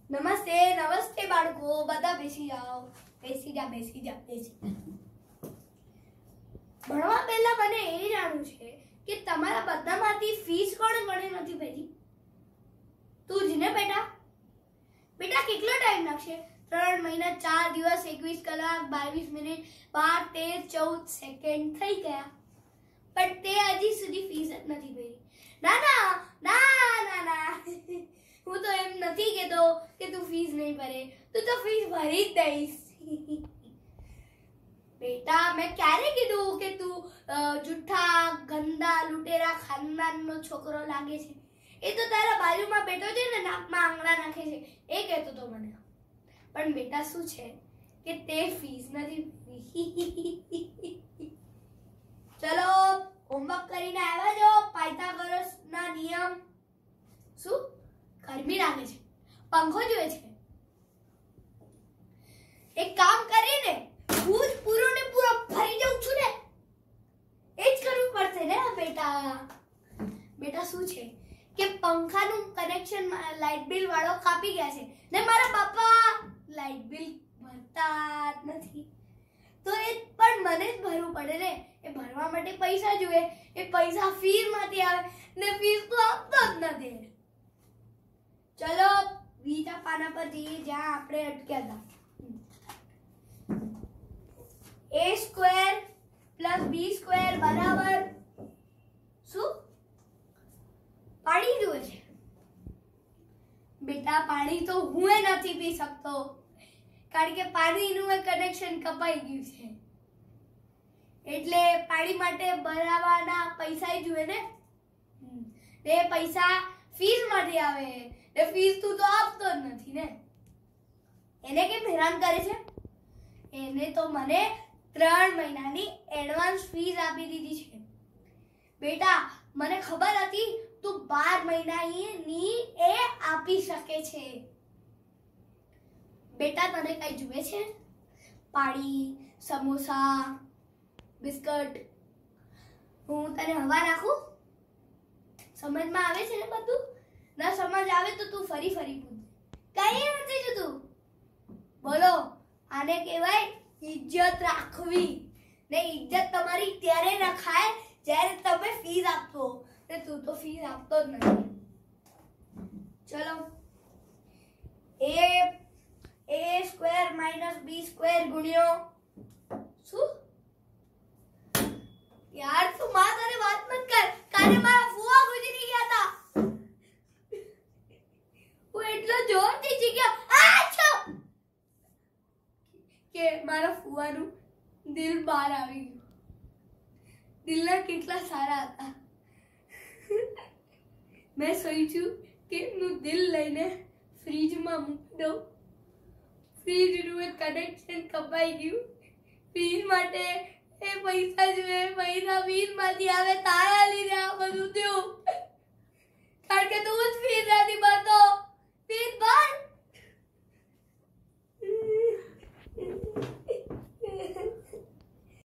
નમસ્તે નમસ્તે બાળકો, બધા બેસી જાઓ. બેસી જા. ભણવા પહેલા મને એ જાણવું છે કે તમારા બધામાંથી ફીસ કોણે કોણે નથી ભરી? તું જ ને બેટા? બેટા કેટલો ટાઈમ લાગશે? 3 મહિના 4 દિવસ 21 કલાક 22 મિનિટ 12 13 14 સેકન્ડ થઈ ગયા, પણ તે હજી સુધી ફીસ જ નથી ભરી. ના ના ના ના ના, હું તો એમ નથી કહેતો કે તું ફીસ નહીં ભરે, તું તો ફીસ ભરી જ દઈશ. બેટા મેં ક્યારે કીધું કે તું જુઠ્ઠા ગંદા લૂંટેરા ખાનદાનનો છોકરો લાગે છે? એ તો તારા બાજુમાં બેઠો છે ને, નાકમાં આંગળા નાખે છે, એ કહેતો તો મને. પણ બેટા શું છે કે તે ફીસ નથી ભરી. ચલો હોમવર્ક કરીને આવ્યા છો? પાયથાગોરસના નિયમ. શું ગરમી લાગે છે? પંખો જોઈએ છે? એક કામ કરીને હું જ પૂરો ને પૂરો ભરી જાઉં છું ને, એ જ કરવું પડશે ને બેટા. બેટા શું છે કે પંખાનું કનેક્શન લાઇટ બિલ વાળો કાપી ગયા છે ને મારા બાપા લાઇટ બિલ ભરતા જ નથી, તો એ પણ મને જ ભરવું પડે ને. એ ભરવા માટે પૈસા જોઈએ, એ પૈસા ફીસ માંથી આવે ને ફીસ તો આપતો જ નથી. ચલો બીજા પાના પર જઈએ જ્યાં આપણે અટક્યા હતા. a square plus b square બરાબર શું? પાણી જોઈએ છે. બેટા પાણી તો હું નથી પી શકતો, કારણ કે પાણીનું કનેક્શન કપાઈ ગયું છે, એટલે પાણી માટે ભરાવાના પૈસા જોઈએ ને. એ પૈસા ફીસ માંથી આવે, એ ફીસ તું તો આપતો જ નથી ને. એને કેમ હેરાન કરે છે? એને તો મને 3 મહિનાની એડવાન્સ ફીસ આપી દીધી છે. બેટા મને ખબર હતી તું 12 મહિનાની એ આપી શકે છે. બેટા તને કઈ જુએ છે? પાણી, સમોસા, બિસ્કટ? હું તને હવા રાખું? સમજમાં આવે છે ને બધું? ના સમજ આવે તો તું ફરી પૂછ. કઈ નથી જતું. બોલો, આને કહેવાય ઇજ્જત રાખવી. ને ઇજ્જત તમારી ત્યારે રખાય જ્યારે તમે ફીસ આપતો, ને તું તો ફીસ આપતો જ નથી. ચલો a square minus b square ગુણ્યો શું? યાર તું માં તારે વાત મત કર, કાલે મારા ફુવા ગુજરી ગયા હતા. હું એટલો જોરથી ચીખ્યો કે મારા ફુવાનું દિલ બહાર આવી ગયું. દિલના કેટલા સારા હતા. મેં સોચ્યું કે એમનું દિલ લઈને ફ્રીજમાં મૂકી દઉં. ફ્રીજનું કનેક્શન કપાઈ ગયું. ફ્રીજ માટે એ પૈસા જોઈએ, પૈસા ફ્રીજમાંથી આવે, તારા લીધે આ બધું થયું.